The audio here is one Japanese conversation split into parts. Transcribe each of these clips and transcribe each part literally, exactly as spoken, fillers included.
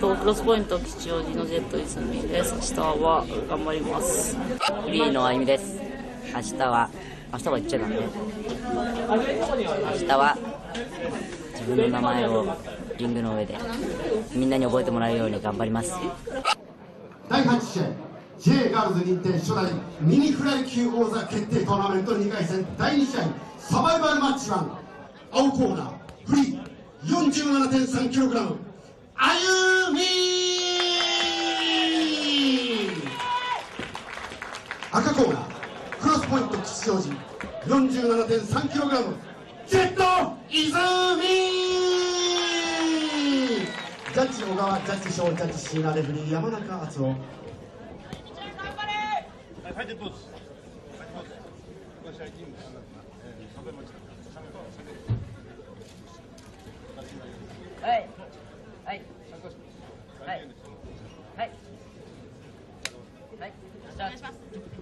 とクロスポイント吉祥寺のジェット泉です。明日は頑張ります。 フリーのあゆみです。明日は明日は言っちゃダメ。明日は自分の名前をリングの上でみんなに覚えてもらえるように頑張ります。 だいはち試合 ジェイ ガールズ認定初代ミニフライ級王座決定トーナメントにかい戦だいに試合サバイバルマッチワン、青コーナーフリー よんじゅうななてんさんキログラム あゆみ、赤コーナークロスポイント吉祥寺 よんじゅうななてんさんキログラム ジェット泉。ジャッジ小川、ジャッジ翔、ジャッジ椎名、レフェリー山中敦夫。 はいはいはいはいはいお願いします。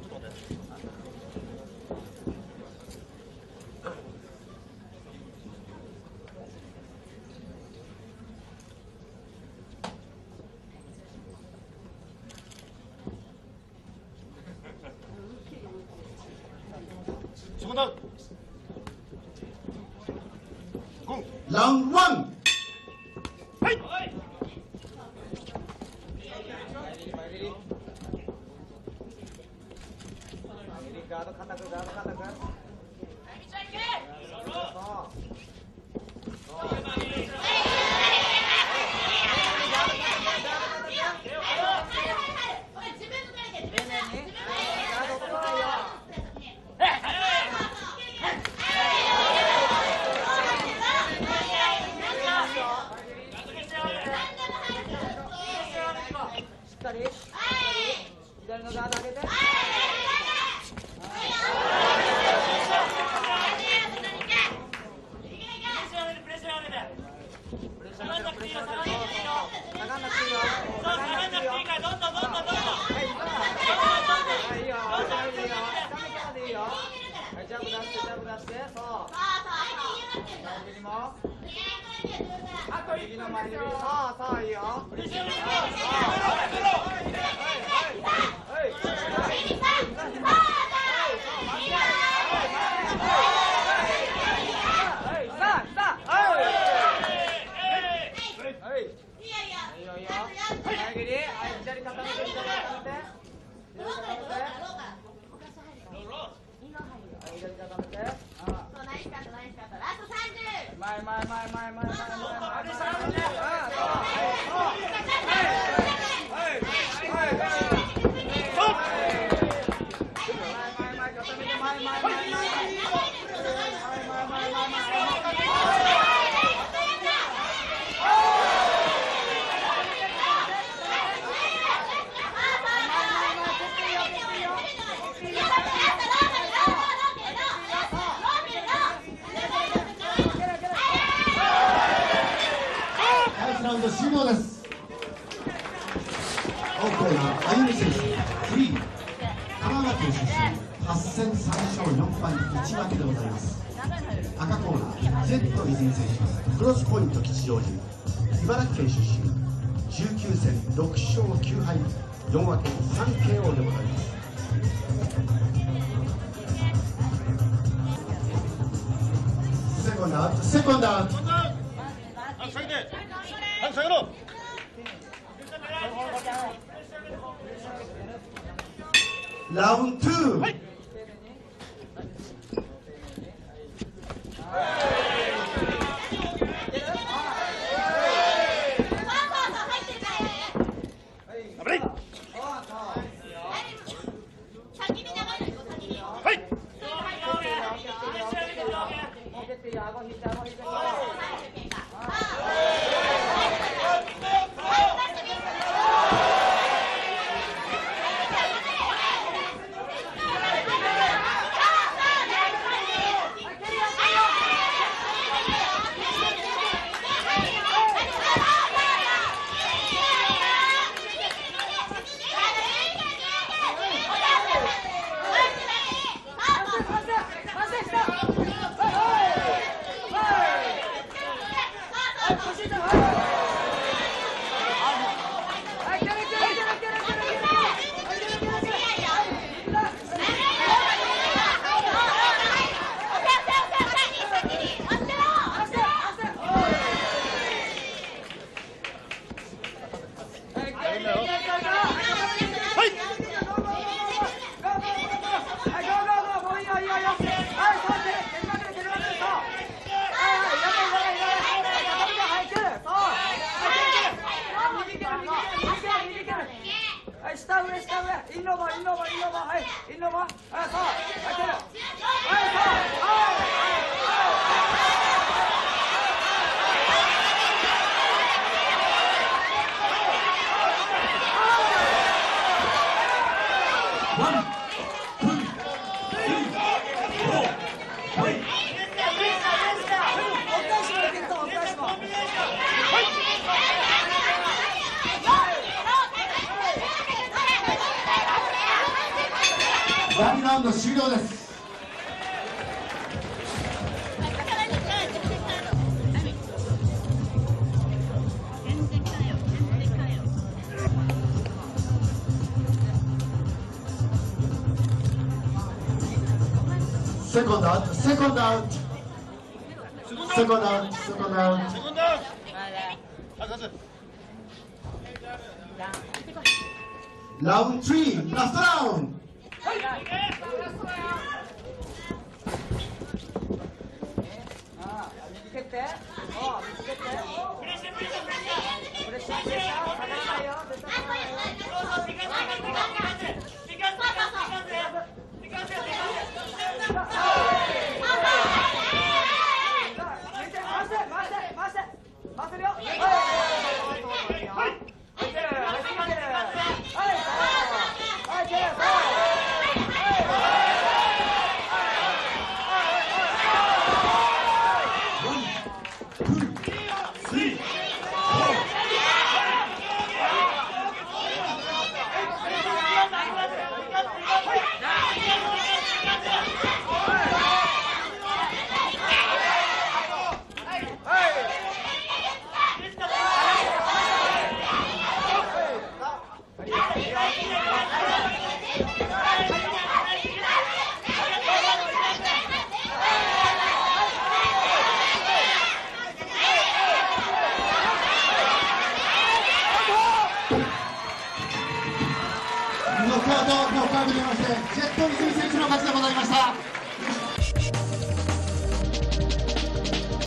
ラウンドワン。はい。ガード固く、ガード固く。左のガード上げて。ジャブ出して、ジャブ出して、そう。右の前指、そうそういいよ。前前前前前前前ラウンド終了です。青コーナーあゆみ選手フリー、神奈川県出身はっ戦さん勝よん敗いち分けでございます。赤コーナージェット泉選手クロスポイント吉祥寺茨城県出身じゅうきゅう戦ろく勝きゅう敗よん分けさんケーオー でございます。セコンドアウト、セコンドアウト。ラウンドツー、はい。 はい、下上下上、インノーバーインノーバーインノーバー、はい、インノーバー、はい、そう、はい、蹴る、はい、そう、はい、 だいにラウンド終了です。セコンドアウト、セコンドアウト、セコンドアウト、セコンドアウト。ラウンドスリー、ラストラウンド。 右蹴って、お右蹴って、プレッシャープレッシャープレッシャープレッシャープレッシャー下がらないよ、絶対下がらないよ。回せるよ。はい。はい。 ノックアウト、ノックアウトにまして、ジェットリズム